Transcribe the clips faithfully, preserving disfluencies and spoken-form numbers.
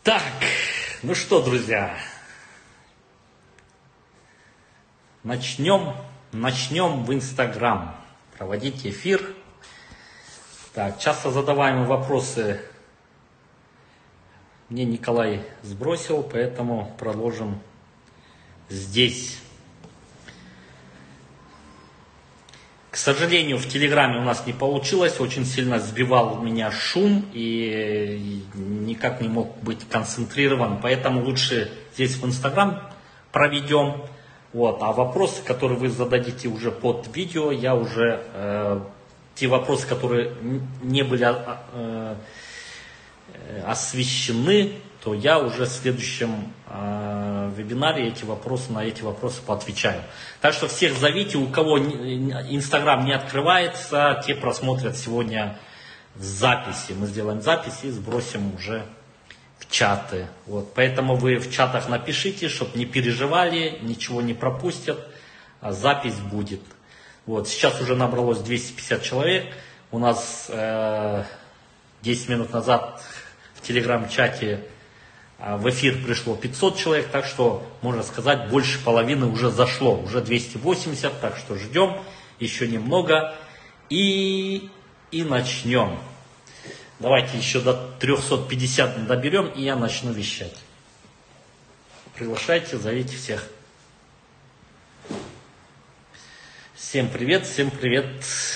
Так, ну что, друзья, начнем, начнем в Инстаграм проводить эфир. Так, часто задаваемые вопросы мне Николай сбросил, поэтому продолжим здесь. К сожалению, в Телеграме у нас не получилось, очень сильно сбивал меня шум и никак не мог быть концентрирован, поэтому лучше здесь в Инстаграм проведем. Вот. А вопросы, которые вы зададите уже под видео, я уже, э, те вопросы, которые не были э, освещены, то я уже в следующем э, вебинаре эти вопросы, на эти вопросы поотвечаю. Так что всех зовите, у кого Инстаграм не открывается, те просмотрят сегодня в записи. Мы сделаем запись и сбросим уже в чаты. Вот. Поэтому вы в чатах напишите, чтобы не переживали, ничего не пропустят, а запись будет. Вот. Сейчас уже набралось двести пятьдесят человек. У нас э, десять минут назад в телеграм-чате в эфир пришло пятьсот человек, так что, можно сказать, больше половины уже зашло, уже двести восемьдесят, так что ждем еще немного и, и начнем. Давайте еще до трёхсот пятидесяти доберем, и я начну вещать. Приглашайте, зовите всех. Всем привет, всем привет.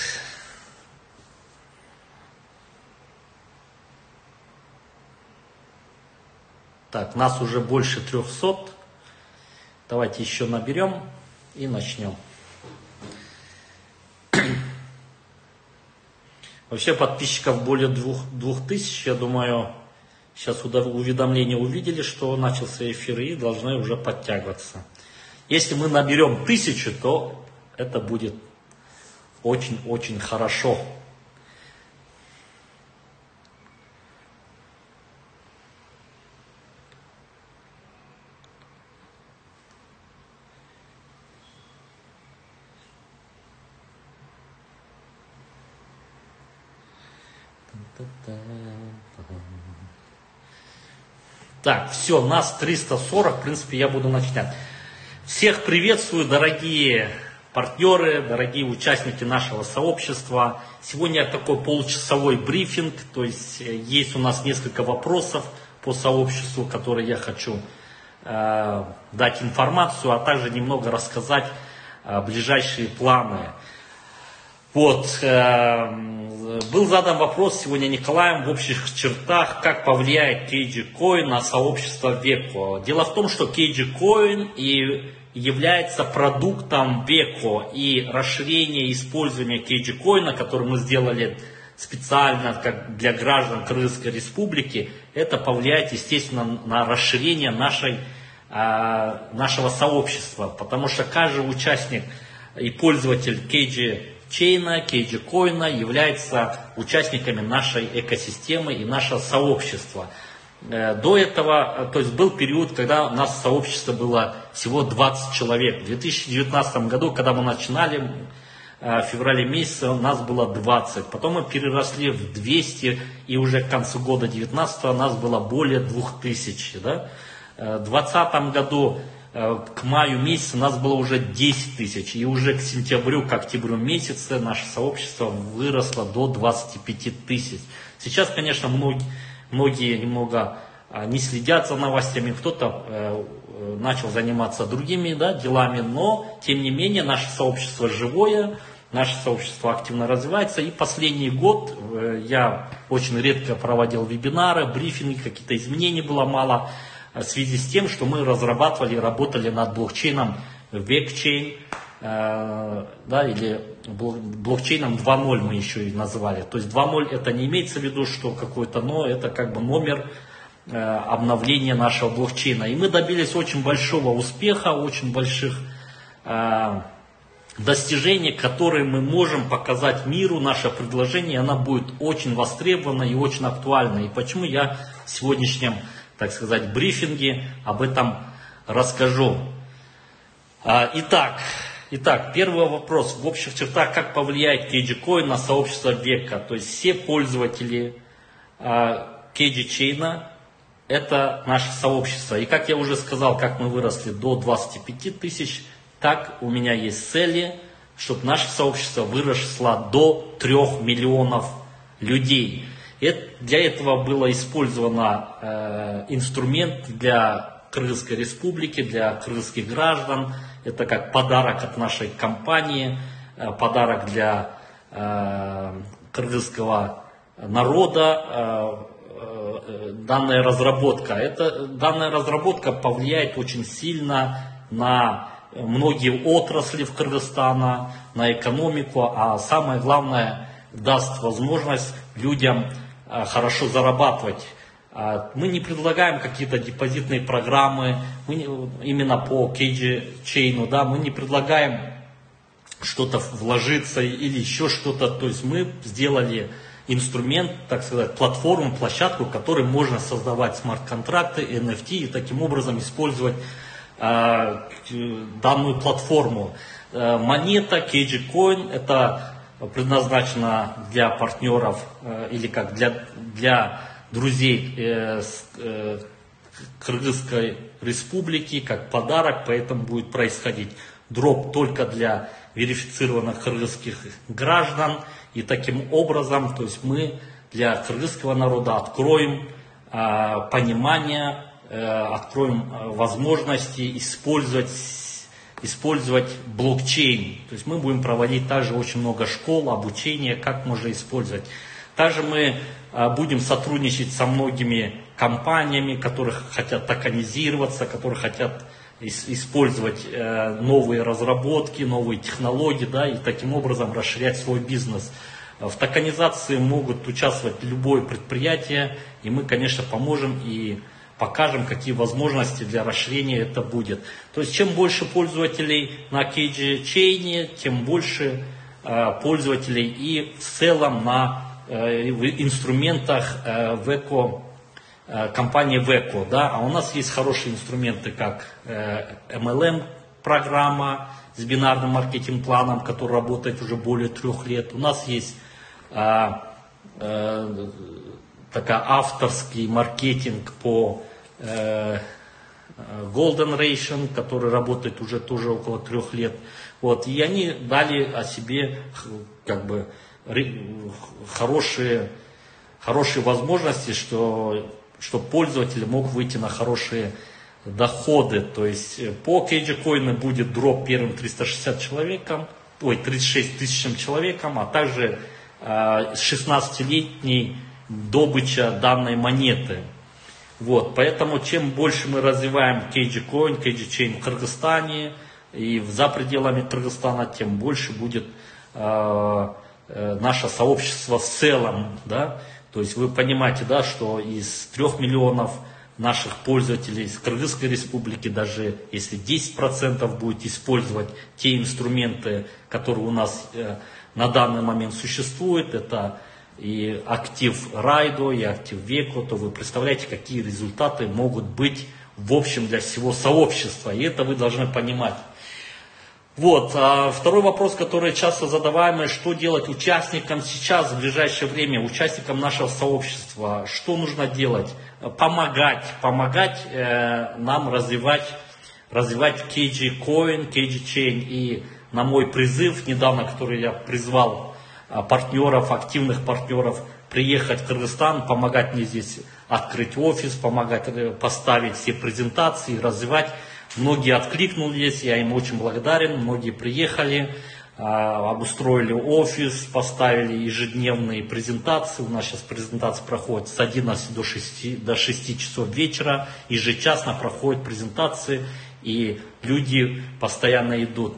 Так, нас уже больше трёхсот. Давайте еще наберем и начнем. Вообще подписчиков более двух, двух тысяч. Я думаю, сейчас уведомления увидели, что начался эфир, и должны уже подтягиваться. Если мы наберем тысячу, то это будет очень-очень хорошо. Так, все, нас триста сорок, в принципе, я буду начинать. Всех приветствую, дорогие партнеры, дорогие участники нашего сообщества. Сегодня такой получасовой брифинг, то есть есть у нас несколько вопросов по сообществу, которые я хочу э, дать информацию, а также немного рассказать э, ближайшие планы. Вот, э, был задан вопрос сегодня Николаем в общих чертах, как повлияет кей джи Coin на сообщество Веко. Дело в том, что кей джи Coin и является продуктом Веко, и расширение использования кей джи Coin, который мы сделали специально как для граждан Крымской Республики, это повлияет, естественно, на расширение нашей, э, нашего сообщества, потому что каждый участник и пользователь кей джи Чейна, кей джи Coin являются участниками нашей экосистемы и нашего сообщества. До этого, то есть был период, когда у нас сообщество было всего двадцать человек. В две тысячи девятнадцатом году, когда мы начинали, в феврале месяце у нас было двадцать. Потом мы переросли в двести, и уже к концу года две тысячи девятнадцатого у нас было более двух тысяч. Да? В две тысячи двадцатом году к маю месяцу у нас было уже десять тысяч, и уже к сентябрю, к октябрю месяце наше сообщество выросло до двадцати пяти тысяч. Сейчас, конечно, многие, многие немного не следят за новостями, кто-то э, начал заниматься другими, да, делами, но, тем не менее, наше сообщество живое, наше сообщество активно развивается, и последний год э, я очень редко проводил вебинары, брифинги, какие-то изменений было мало, в связи с тем, что мы разрабатывали, работали над блокчейном Векчейн, э, да, или блокчейном два ноль мы еще и называли. То есть два ноль это не имеется в виду, что какой-то, но это как бы номер э, обновления нашего блокчейна. И мы добились очень большого успеха, очень больших э, достижений, которые мы можем показать миру. Наше предложение, оно будет очень востребовано и очень актуально. И почему я в сегодняшнем, так сказать, брифинге об этом расскажу. Итак, итак, первый вопрос. В общих чертах, как повлияет кей джи Coin на сообщество Века? То есть все пользователи кей джи Chain это наше сообщество. И как я уже сказал, как мы выросли до двадцати пяти тысяч, так у меня есть цели, чтобы наше сообщество выросло до трёх миллионов людей. И для этого было использовано э, инструмент для Кыргызской республики, для кыргызских граждан. Это как подарок от нашей компании, э, подарок для э, кыргызского народа. Э, э, данная разработка. Это, данная разработка повлияет очень сильно на многие отрасли в Кыргызстане, на экономику, а самое главное, даст возможность людям э, хорошо зарабатывать. Мы не предлагаем какие-то депозитные программы, мы не, именно по кей джи Chain, да, мы не предлагаем что-то вложиться или еще что-то. То есть мы сделали инструмент, так сказать, платформу, площадку, в которой можно создавать смарт-контракты, эн эф ти и таким образом использовать э, данную платформу. Э, монета кей джи Coin это предназначена для партнеров э, или как для, для друзей э, с, э, Кыргызской республики, как подарок, поэтому будет происходить дроп только для верифицированных кыргызских граждан. И таким образом, то есть мы для кыргызского народа откроем э, понимание, э, откроем э, возможности использовать, использовать блокчейн. То есть мы будем проводить также очень много школ, обучения, как можно использовать. Также мы э, будем сотрудничать со многими компаниями, которые хотят токенизироваться, которые хотят использовать э, новые разработки, новые технологии, да, и таким образом расширять свой бизнес. В токенизации могут участвовать любое предприятие, и мы, конечно, поможем и покажем, какие возможности для расширения это будет. То есть, чем больше пользователей на кей джи Chain, тем больше э, пользователей и в целом на э, инструментах э, в эко компании Веко, да, а у нас есть хорошие инструменты, как э, эм эл эм-программа с бинарным маркетинг-планом, который работает уже более трех лет. У нас есть э, э, такая авторский маркетинг по э, Golden Ration, который работает уже тоже около трех лет. Вот, и они дали о себе как бы хорошие, хорошие возможности, что чтобы пользователь мог выйти на хорошие доходы. То есть по кей джи Coin будет дроп первым триста шестьдесят человекам, ой, тридцать шесть тысячам человекам, а также э, шестнадцатилетней добыча данной монеты. Вот, поэтому чем больше мы развиваем кей джи Coin, кей джи Chain в Кыргызстане и за пределами Кыргызстана, тем больше будет э, э, наше сообщество в целом, да. То есть вы понимаете, да, что из трех миллионов наших пользователей из Кыргызской республики, даже если десять процентов будет использовать те инструменты, которые у нас э, на данный момент существуют, это и актив Райдо, и актив Веко, то вы представляете, какие результаты могут быть в общем для всего сообщества. И это вы должны понимать. Вот, а второй вопрос, который часто задаваемый, что делать участникам сейчас, в ближайшее время, участникам нашего сообщества, что нужно делать? Помогать, помогать э, нам развивать, развивать кей джи Coin, кей джи Chain. И на мой призыв недавно, который я призвал партнеров, активных партнеров, приехать в Кыргызстан, помогать мне здесь открыть офис, помогать поставить все презентации, развивать. Многие откликнулись, я им очень благодарен, многие приехали, обустроили офис, поставили ежедневные презентации. У нас сейчас презентация проходит с одиннадцати до шести, до шести часов вечера, ежечасно проходят презентации, и люди постоянно идут.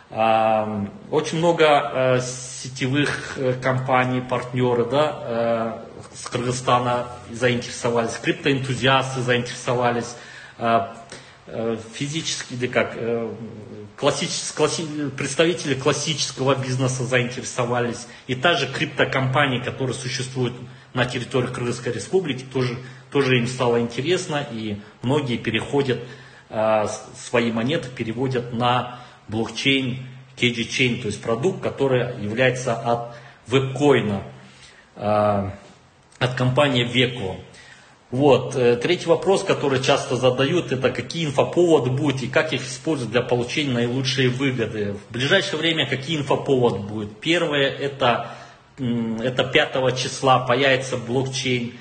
Очень много сетевых компаний, партнеры, да, с Кыргызстана заинтересовались, криптоэнтузиасты заинтересовались, физические, или как, классические, класси, представители классического бизнеса заинтересовались, и также криптокомпании, которые существуют на территории Кыргызской республики, тоже, тоже им стало интересно, и многие переходят, свои монеты переводят на блокчейн кей джи Chain, то есть продукт, который является от вебкоина, от компании Веко. Вот. Третий вопрос, который часто задают, это какие инфоповоды будут и как их использовать для получения наилучшей выгоды. В ближайшее время какие инфоповоды будут? Первое, это, это пятого числа появится блокчейн,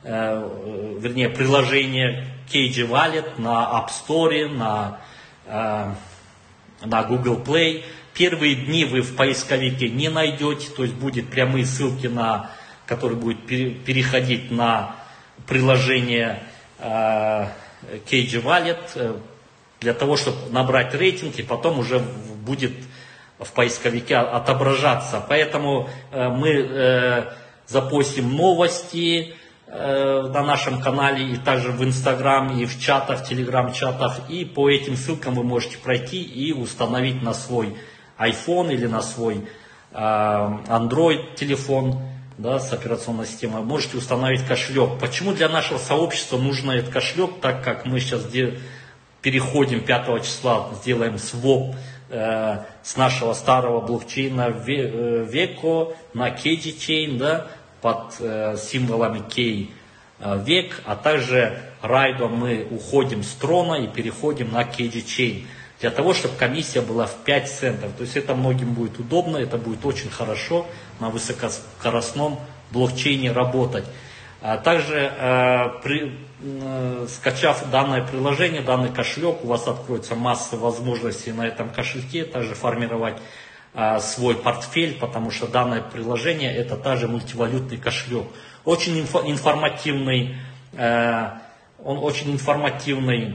э, вернее приложение кей джи Wallet на App Store, на, э, на Google Play. Первые дни вы в поисковике не найдете, то есть будут прямые ссылки, на, которые будут переходить на приложение э, кей джи Wallet э, для того, чтобы набрать рейтинг, и потом уже будет в поисковике отображаться. Поэтому э, мы э, запостим новости э, на нашем канале, и также в Инстаграм, и в чатах, в Телеграм-чатах, и по этим ссылкам вы можете пройти и установить на свой iPhone или на свой э, Android телефон, да, с операционной системой, можете установить кошелек. Почему для нашего сообщества нужен этот кошелек, так как мы сейчас переходим пятого числа, сделаем своп э, с нашего старого блокчейна Veco на кей джи Chain, да, под э, символами K э, век, а также райдом мы уходим с трона и переходим на кей джи Chain. Для того, чтобы комиссия была в пять центов. То есть это многим будет удобно, это будет очень хорошо на высокоскоростном блокчейне работать. А также, э, при, э, скачав данное приложение, данный кошелек, у вас откроется масса возможностей на этом кошельке, также формировать э, свой портфель, потому что данное приложение это также мультивалютный кошелек. Очень инфо, информативный, э, он очень информативный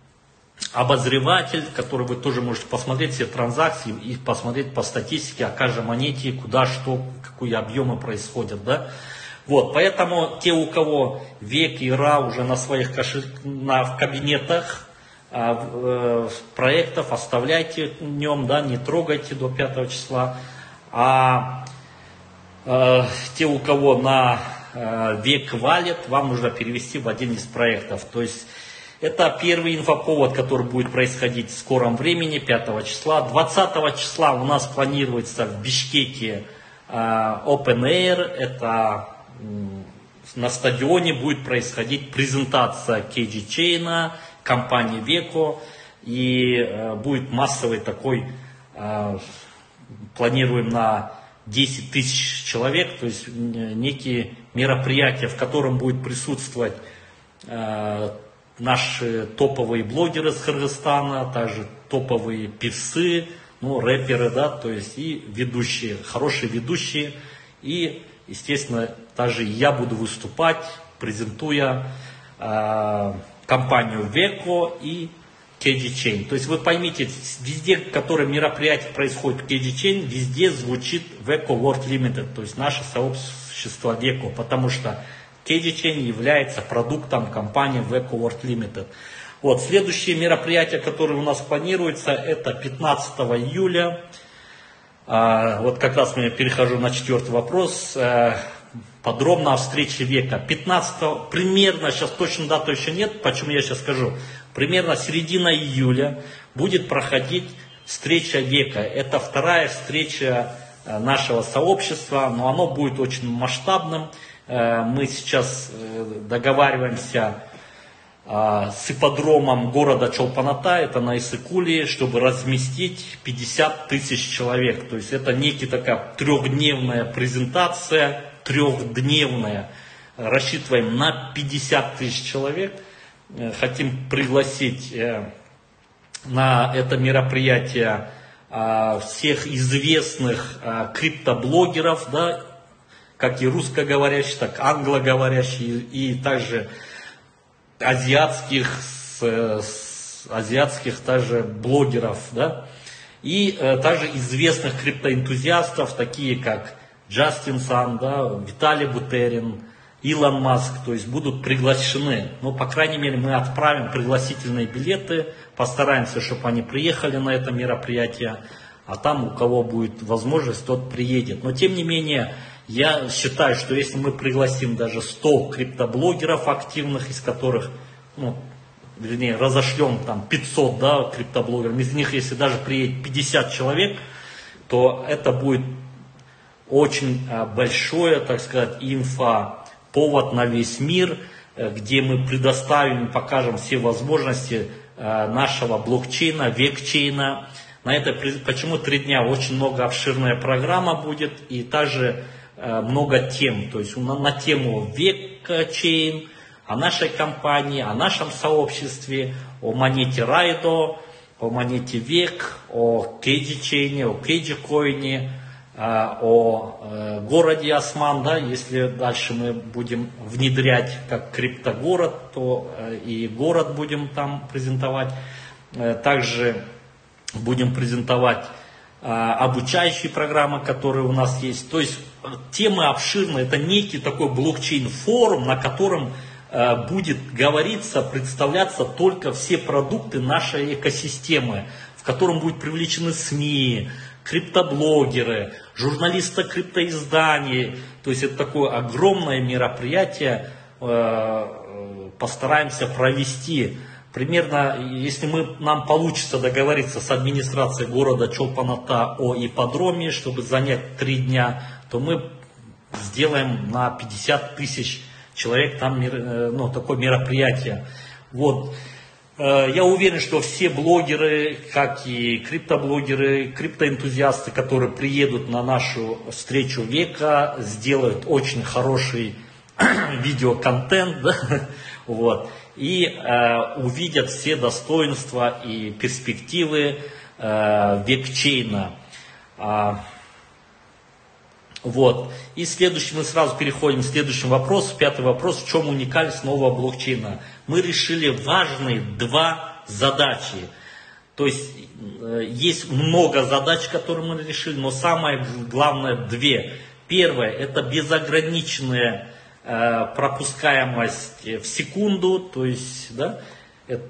обозреватель, который вы тоже можете посмотреть все транзакции и посмотреть по статистике о каждой монете, куда, что, какие объемы происходят. Да? Вот, поэтому те, у кого век и ра уже на своих кошель... на, в кабинетах э, э, проектов, оставляйте в нем, да, не трогайте до пятого числа. А э, те, у кого на э, век Wallet, вам нужно перевести в один из проектов. То есть это первый инфоповод, который будет происходить в скором времени, пятого числа. двадцатого числа у нас планируется в Бишкеке э, Open Air. Это э, на стадионе будет происходить презентация кей джи Chain, компании Veco. И э, будет массовый такой, э, планируем на десять тысяч человек, то есть некие мероприятия, в котором будет присутствовать э, наши топовые блогеры с Кыргызстана, также топовые певцы, ну, рэперы, да, то есть и ведущие, хорошие ведущие. И, естественно, также я буду выступать, презентуя э, компанию Veco и кей джи Chain. То есть вы поймите, везде, в котором мероприятие происходит кей джи Chain, везде звучит Veco World Limited, то есть наше сообщество Veco, потому что кей джи Chain является продуктом компании Veco World Limited. Вот, следующее мероприятие, которое у нас планируется, это пятнадцатого июля. А, вот как раз я перехожу на четвертый вопрос. А, подробно о встрече века. пятнадцатого, примерно, сейчас точно дату еще нет, почему я сейчас скажу. Примерно середина июля будет проходить встреча века. Это вторая встреча нашего сообщества, но оно будет очень масштабным. Мы сейчас договариваемся с ипподромом города Чолпан-Ата, это на Иссык-Куле, чтобы разместить пятьдесят тысяч человек. То есть это некая такая трехдневная презентация, трехдневная. Рассчитываем на пятьдесят тысяч человек. Хотим пригласить на это мероприятие всех известных криптоблогеров, да, как и русскоговорящих, так и англоговорящих, и также азиатских, с, с, азиатских также блогеров, да, и э, также известных криптоэнтузиастов, такие как Джастин Сан, да, Виталий Бутерин, Илон Маск, то есть будут приглашены. Ну, по крайней мере, мы отправим пригласительные билеты, постараемся, чтобы они приехали на это мероприятие, а там у кого будет возможность, тот приедет. Но тем не менее, я считаю, что если мы пригласим даже сто криптоблогеров активных, из которых, ну, вернее, разошлем там пятьсот, да, криптоблогеров, из них, если даже приедет пятьдесят человек, то это будет очень большое, так сказать, инфоповод на весь мир, где мы предоставим и покажем все возможности нашего блокчейна, векчейна. На это почему три дня? Очень много обширная программа будет и также много тем. То есть на, на тему векчейн, о нашей компании, о нашем сообществе, о монете Райдо, о монете Век, о Кейджи-чейне, о Кейджи-коине, о городе Осман, да, если дальше мы будем внедрять как криптогород, то и город будем там презентовать. Также будем презентовать обучающие программы, которые у нас есть. То есть темы обширные, это некий такой блокчейн-форум, на котором будет говориться, представляться только все продукты нашей экосистемы, в котором будут привлечены СМИ, криптоблогеры, журналисты криптоизданий. То есть это такое огромное мероприятие, постараемся провести. Примерно, если мы, нам получится договориться с администрацией города Чолпан-Ата о ипподроме, чтобы занять три дня, то мы сделаем на пятьдесят тысяч человек там ну, такое мероприятие. Вот. Я уверен, что все блогеры, как и криптоблогеры, криптоэнтузиасты, которые приедут на нашу встречу века, сделают очень хороший видеоконтент, да? Вот. И э, увидят все достоинства и перспективы э, векчейна. А, вот. И следующий, мы сразу переходим к следующему вопросу. Пятый вопрос: в чем уникальность нового блокчейна? Мы решили важные два задачи. То есть э, есть много задач, которые мы решили, но самое главное две. Первое — это безограниченная э, пропускаемость в секунду, то есть, да, это,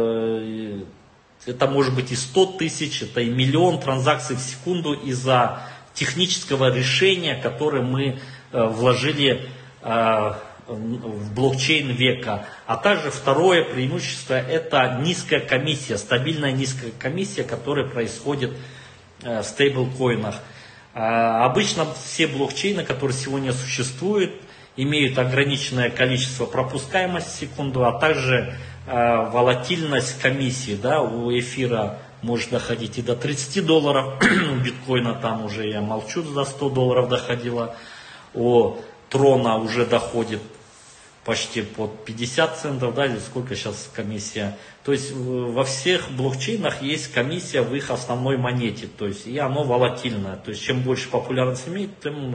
э, это может быть и сто тысяч, это и миллион транзакций в секунду из-за технического решения, которое мы э, вложили э, в блокчейн века. А также второе преимущество — это низкая комиссия, стабильная низкая комиссия, которая происходит э, в стейблкоинах. Э, обычно все блокчейны, которые сегодня существуют, имеют ограниченное количество пропускаемости в секунду, а также э, волатильность комиссии. Да, у эфира может доходить и до тридцати долларов, у биткоина там уже, я молчу, за сто долларов доходило, у трона уже доходит почти под пятьдесят центов, да, или сколько сейчас комиссия. То есть во всех блокчейнах есть комиссия в их основной монете, то есть и оно волатильное. То есть чем больше популярность имеет, тем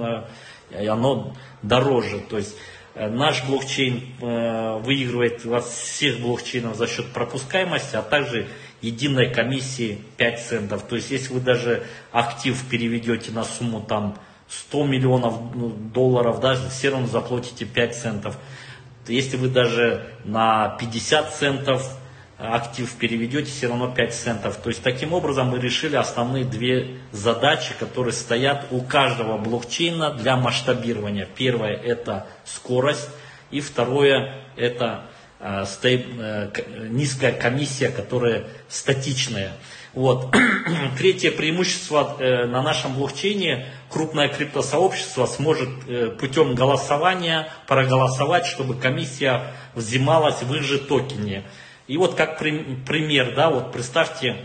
оно дороже. То есть наш блокчейн выигрывает во всех блокчейнах за счет пропускаемости, а также единой комиссии пять центов. То есть если вы даже актив переведете на сумму там сто миллионов долларов, даже все равно заплатите пять центов. Если вы даже на пятьдесят центов актив переведете, все равно пять центов. То есть таким образом мы решили основные две задачи, которые стоят у каждого блокчейна для масштабирования. Первое — это скорость, и второе — это э, стейб, э, низкая комиссия, которая статичная. Вот. Третье преимущество: э, на нашем блокчейне крупное криптосообщество сможет э, путем голосования проголосовать, чтобы комиссия взималась в их же токене. И вот как при, пример, да, вот представьте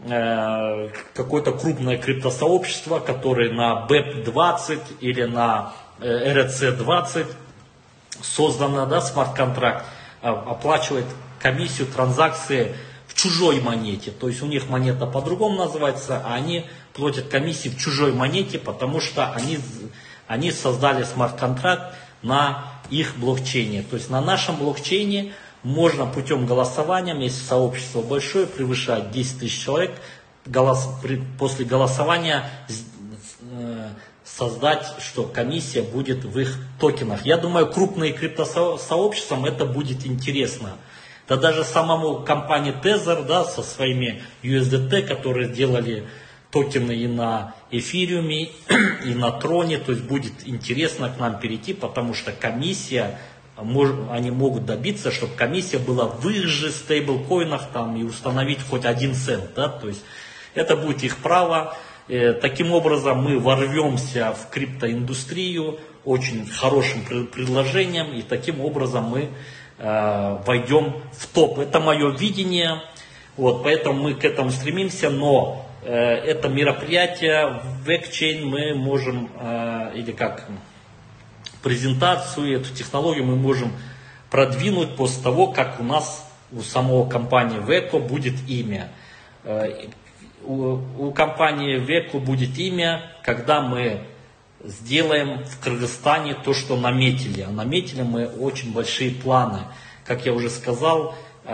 э, какое-то крупное криптосообщество, которое на би и пи двадцать или на э, эр и си двадцать создано, да, смарт-контракт, э, оплачивает комиссию транзакции в чужой монете. То есть у них монета по-другому называется, а они платят комиссии в чужой монете, потому что они, они создали смарт-контракт на их блокчейне. То есть на нашем блокчейне можно путем голосования, если сообщество большое, превышает десять тысяч человек, голос, при, после голосования э, создать, что комиссия будет в их токенах. Я думаю, крупные криптосообществам это будет интересно. Да даже самому компании Tether, да, со своими ю эс ди ти, которые сделали токены и на эфириуме, и на троне, то есть будет интересно к нам перейти, потому что комиссия, они могут добиться, чтобы комиссия была в их же стейблкоинах там, и установить хоть один цент. Да, то есть это будет их право. Таким образом мы ворвемся в криптоиндустрию очень хорошим предложением, и таким образом мы э, войдем в топ. Это мое видение, вот, поэтому мы к этому стремимся, но э, это мероприятие в Векчейн мы можем, э, или как презентацию, эту технологию мы можем продвинуть после того, как у нас у самого компании Веко будет имя. У, у компании Веко будет имя, когда мы сделаем в Кыргызстане то, что наметили. А наметили мы очень большие планы. Как я уже сказал,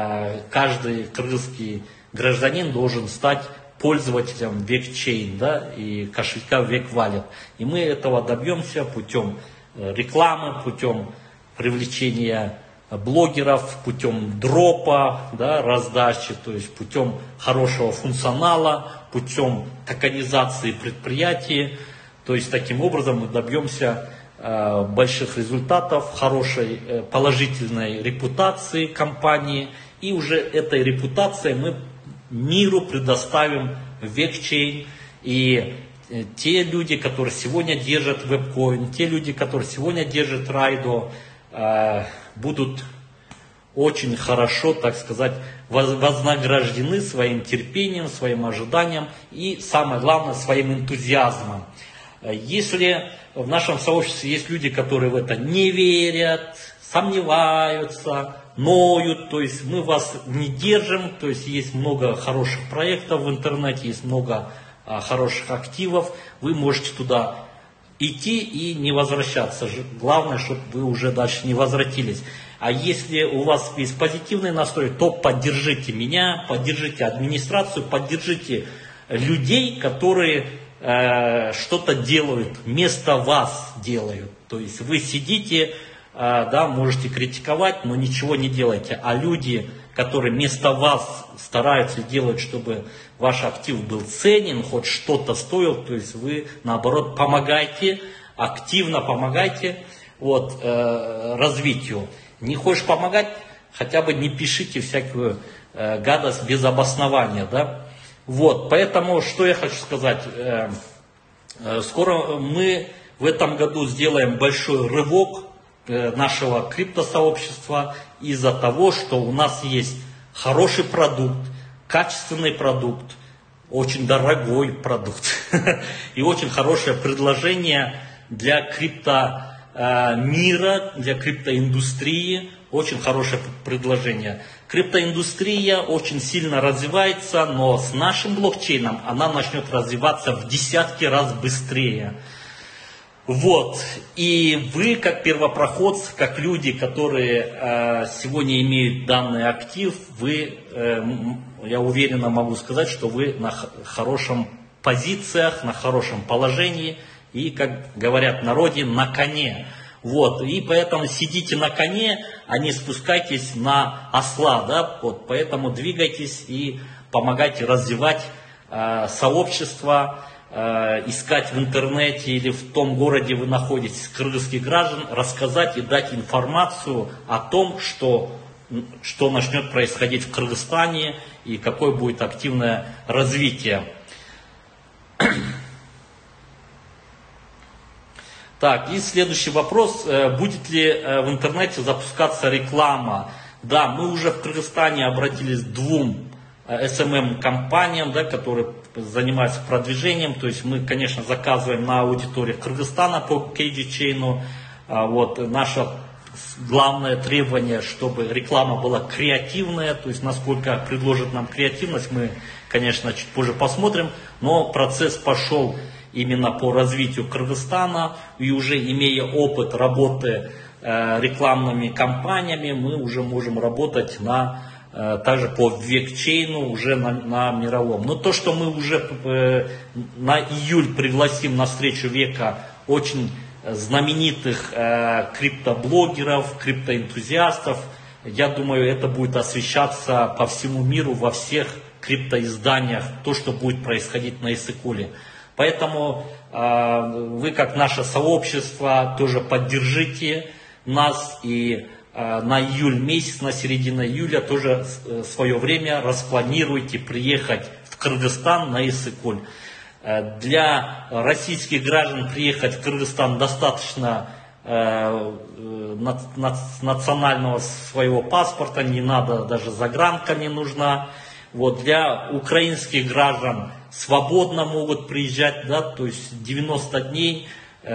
каждый кыргызский гражданин должен стать пользователем Векчейн, да, и кошелька Веквалет. И мы этого добьемся путем рекламы, путем привлечения блогеров, путем дропа, да, раздачи, то есть путем хорошего функционала, путем токенизации предприятий. То есть таким образом мы добьемся э, больших результатов, хорошей э, положительной репутации компании. И уже этой репутацией мы миру предоставим Векчейн. И э, те люди, которые сегодня держат вебкоин, те люди, которые сегодня держат Райдо, э, будут очень хорошо, так сказать, вознаграждены своим терпением, своим ожиданием и, самое главное, своим энтузиазмом. Если в нашем сообществе есть люди, которые в это не верят, сомневаются, ноют, то есть мы вас не держим, то есть есть много хороших проектов в интернете, есть много а, хороших активов, вы можете туда идти и не возвращаться. Главное, чтобы вы уже дальше не возвратились. А если у вас есть позитивный настрой, то поддержите меня, поддержите администрацию, поддержите людей, которые э, что-то делают, вместо вас делают. То есть вы сидите, э, да, можете критиковать, но ничего не делаете. А люди, которые вместо вас стараются делать, чтобы ваш актив был ценен, хоть что-то стоил, то есть вы, наоборот, помогаете, активно помогаете вот, э, развитию. Не хочешь помогать, хотя бы не пишите всякую э, гадость без обоснования. Да? Вот, поэтому, что я хочу сказать. Э, э, скоро мы в этом году сделаем большой рывок э, нашего криптосообщества из-за того, что у нас есть хороший продукт, качественный продукт, очень дорогой продукт и очень хорошее предложение для крипто мира, для криптоиндустрии. Очень хорошее предложение. Криптоиндустрия очень сильно развивается, но с нашим блокчейном она начнет развиваться в десятки раз быстрее. Вот. И вы, как первопроходцы, как люди, которые э, сегодня имеют данный актив, вы, э, я уверенно могу сказать, что вы на хорошем позициях, на хорошем положении и, как говорят в народе, на коне. Вот. И поэтому сидите на коне, а не спускайтесь на осла. Да? Вот. Поэтому двигайтесь и помогайте развивать э, сообщество, искать в интернете или в том городе вы находитесь кыргызских граждан, рассказать и дать информацию о том, что, что начнет происходить в Кыргызстане и какое будет активное развитие. Так, и следующий вопрос. Будет ли в интернете запускаться реклама? Да, мы уже в Кыргызстане обратились к двум эс эм эм-компаниям, да, которые занимаются продвижением. То есть мы, конечно, заказываем на аудиторию Кыргызстана по кей джи-чейну. Вот, наше главное требование, чтобы реклама была креативная. То есть насколько предложит нам креативность, мы, конечно, чуть позже посмотрим. Но процесс пошел именно по развитию Кыргызстана. И уже имея опыт работы э, рекламными кампаниями, мы уже можем работать на также по Векчейну уже на, на мировом. Но то, что мы уже э, на июль пригласим на встречу века очень знаменитых э, криптоблогеров, криптоэнтузиастов, я думаю, это будет освещаться по всему миру во всех криптоизданиях, то, что будет происходить на Иссык-Куле. Поэтому э, вы, как наше сообщество, тоже поддержите нас и на июль месяц, на середину июля тоже свое время распланируйте приехать в Кыргызстан на Иссык-Куль. Для российских граждан приехать в Кыргызстан достаточно национального своего паспорта, не надо, даже загранка не нужна. Вот, для украинских граждан свободно могут приезжать, да, то есть девяносто дней,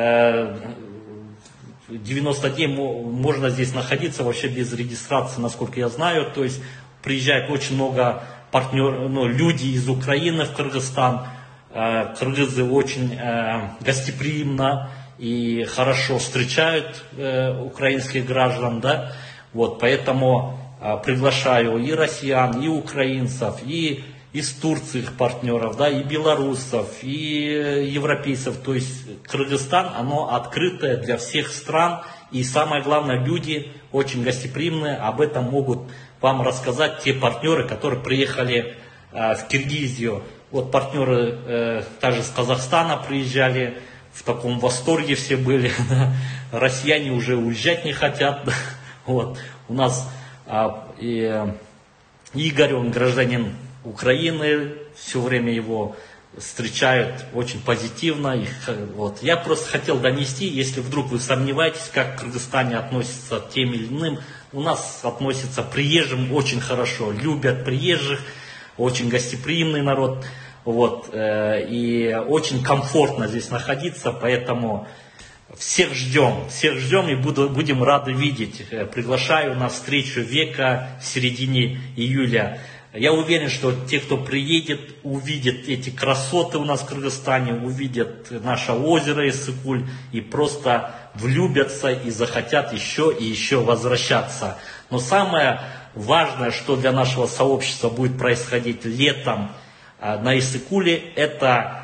девяносто дней можно здесь находиться вообще без регистрации, насколько я знаю. То есть приезжает очень много партнеров, ну, люди из Украины в Кыргызстан. Кыргызы очень гостеприимно и хорошо встречают э, украинских граждан, да, вот, поэтому э, приглашаю и россиян, и украинцев, и из Турции их партнеров, да, и белорусов, и европейцев, то есть Кыргызстан, оно открытое для всех стран, и самое главное, люди очень гостеприимные, об этом могут вам рассказать те партнеры, которые приехали э, в Киргизию, вот партнеры э, также с Казахстана приезжали, в таком восторге все были, россияне уже уезжать не хотят. Вот. У нас а, и, Игорь, он гражданин Украины, все время его встречают очень позитивно. И, вот. Я просто хотел донести, если вдруг вы сомневаетесь, как в Кыргызстане относятся к тем или иным, у нас относятся к приезжим очень хорошо, любят приезжих, очень гостеприимный народ. Вот, э, и очень комфортно здесь находиться, поэтому всех ждем, всех ждем и буду, будем рады видеть. Приглашаю на встречу века в середине июля. Я уверен, что те, кто приедет, увидят эти красоты у нас в Кыргызстане, увидят наше озеро Иссык-Куль и просто влюбятся и захотят еще и еще возвращаться. Но самое важное, что для нашего сообщества будет происходить летом, на Иссык-Куле, это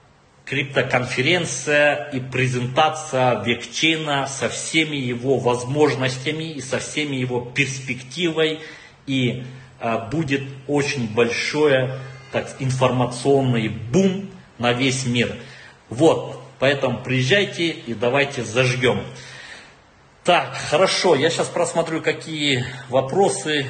криптоконференция и презентация векчейна со всеми его возможностями и со всеми его перспективой. И а, будет очень большой так, информационный бум на весь мир. Вот, поэтому приезжайте и давайте зажгем. Так, хорошо, я сейчас просмотрю, какие вопросы.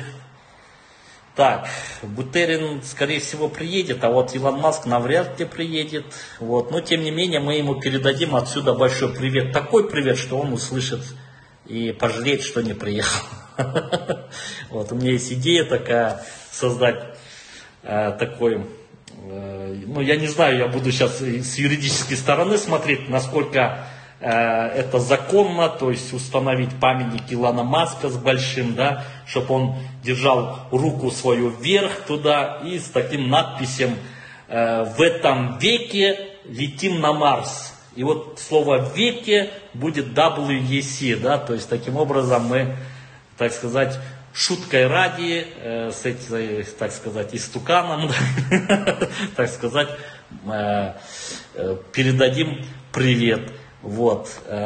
Так, Бутерин, скорее всего, приедет, а вот Илон Маск навряд ли приедет. Вот. Но, тем не менее, мы ему передадим отсюда большой привет. Такой привет, что он услышит и пожалеет, что не приехал. Вот, у меня есть идея такая, создать такой, ну, я не знаю, я буду сейчас с юридической стороны смотреть, насколько это законно, то есть установить памятник Илона Маска с большим, да, чтобы он держал руку свою вверх туда и с таким надписью «В этом веке летим на Марс». И вот слово «веке» будет дабл ю и си, да, то есть таким образом мы, так сказать, шуткой ради, э, с этим, так сказать, истуканом, да, так сказать, э, э, передадим привет. Вот.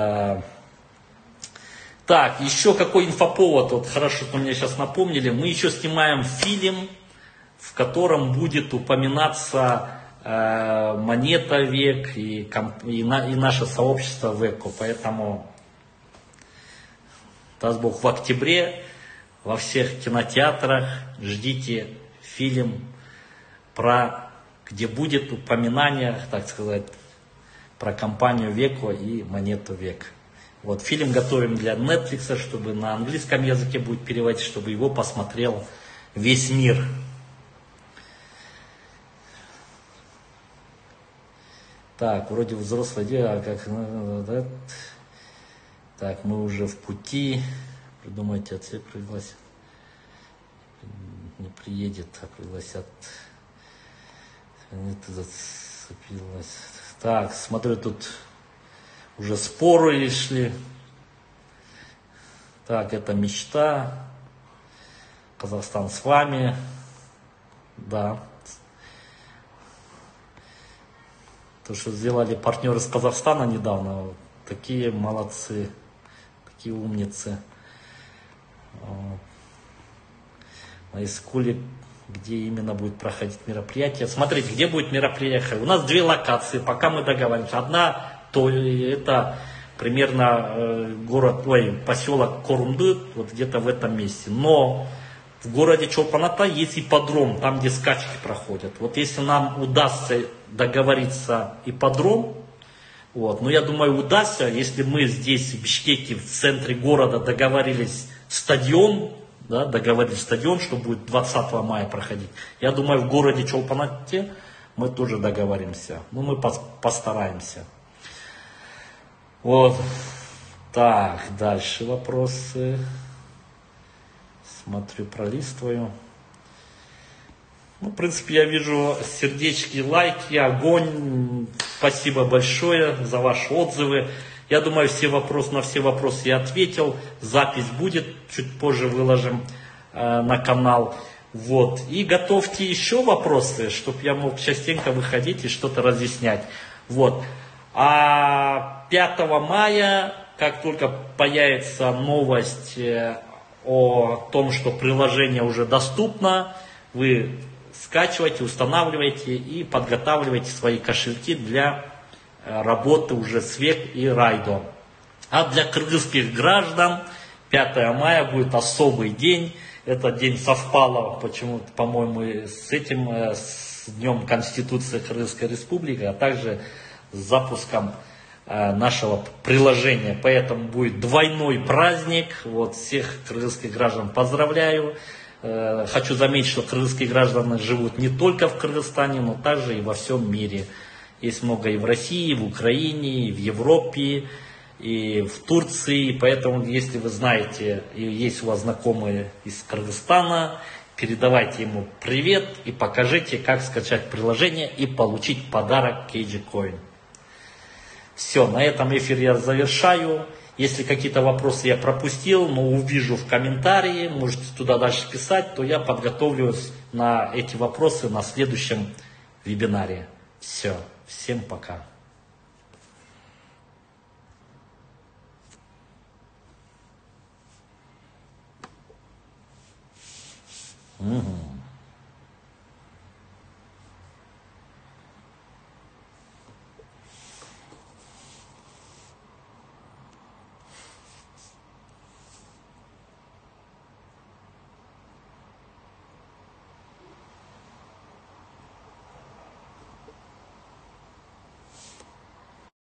Так, еще какой инфоповод, вот хорошо, что мне сейчас напомнили, мы еще снимаем фильм, в котором будет упоминаться э, монета век и, и, на, и наше сообщество ВЭКО, поэтому, даст Бог, в октябре во всех кинотеатрах ждите фильм, про, где будет упоминание, так сказать, про компанию ВЕКО и монету век. Вот, фильм готовим для Netflix, чтобы на английском языке будет переводить, чтобы его посмотрел весь мир. Так, вроде взрослое дело, а как... Да? Так, мы уже в пути. Придумайте, отцы пригласят. Не приедет, а пригласят. Это зацепилось. Так, смотрю, тут уже споры шли. Так, это мечта. Казахстан с вами. Да. То, что сделали партнеры с Казахстана недавно, такие молодцы, такие умницы. На Иссык-Куле, где именно будет проходить мероприятие. Смотрите, где будет мероприятие. У нас две локации, пока мы договариваемся. Одна, то это примерно э, город, ой, поселок Корунды, вот где-то в этом месте. Но в городе Чолпан-Ата есть ипподром, там, где скачки проходят. Вот если нам удастся договориться ипподром, Вот. Но я думаю, удастся, если мы здесь, в Бишкеке, в центре города, договорились стадион, да, договорились стадион, что будет двадцатого мая проходить. Я думаю, в городе Чолпан-Ате мы тоже договоримся. Ну, мы постараемся. Вот. Так, дальше вопросы. Смотрю, пролистываю. Ну, в принципе, я вижу сердечки, лайки, огонь. Спасибо большое за ваши отзывы. Я думаю, все вопросы, на все вопросы я ответил. Запись будет, чуть позже выложим э, на канал. Вот. И готовьте еще вопросы, чтобы я мог частенько выходить и что-то разъяснять. Вот. А пятого мая, как только появится новость э, о том, что приложение уже доступно, вы скачивайте, устанавливайте и подготавливайте свои кошельки для работы уже с ВЕК и Райдо. А для кыргызских граждан пятого мая будет особый день. Этот день совпало почему-то, по-моему, с этим, с Днем Конституции Кыргызской Республики, а также с запуском нашего приложения. Поэтому будет двойной праздник. Вот, всех кыргызских граждан поздравляю. Хочу заметить, что кыргызские граждане живут не только в Кыргызстане, но также и во всем мире. Есть много и в России, и в Украине, и в Европе, и в Турции. Поэтому, если вы знаете, и есть у вас знакомые из Кыргызстана, передавайте ему привет и покажите, как скачать приложение и получить подарок кей джи Coin. Все, на этом эфир я завершаю. Если какие-то вопросы я пропустил, но увижу в комментарии, можете туда дальше писать, то я подготовлюсь на эти вопросы на следующем вебинаре. Все, всем пока. Угу.